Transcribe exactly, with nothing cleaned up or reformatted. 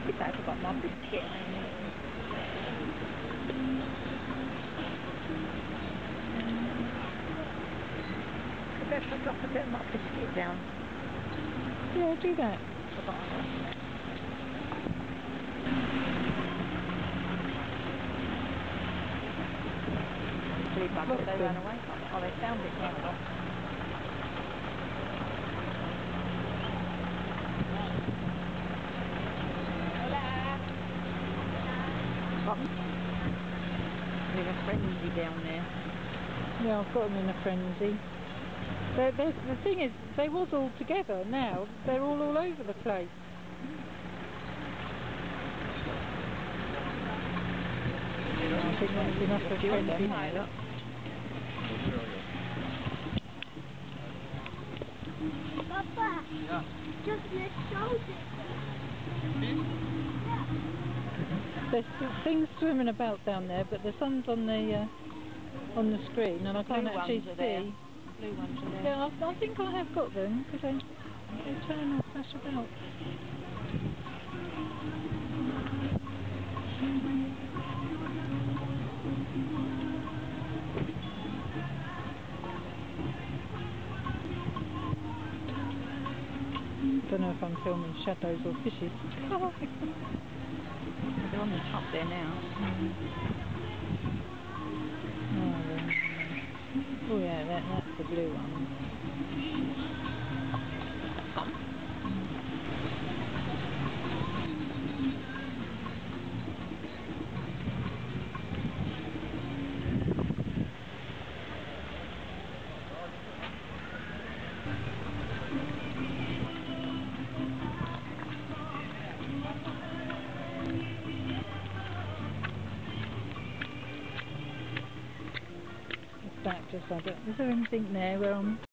I forgot my biscuit. I better drop a bit of my biscuit down. Yeah, do that. Forgot about that. Flea buggers, they ran away from it. Oh, they found it now. In a frenzy down there. Yeah, I've got them in a frenzy. They're, they're, the thing is, they was all together. Now they're all all over the place. I think that's enough of frenzy now. Look. Papa, yeah. just let's show this. There's th things swimming about down there, but the sun's on the uh, on the screen, and I can't Blue actually ones are see. there. Blue ones are there. Yeah, I, I think I have got them because they they turn and flash about. I don't know if I'm filming shadows or fishes. They're on the top there now. Mm. Oh, yeah. Oh yeah, that, that's the blue one. That just had it. Is there anything there where I'm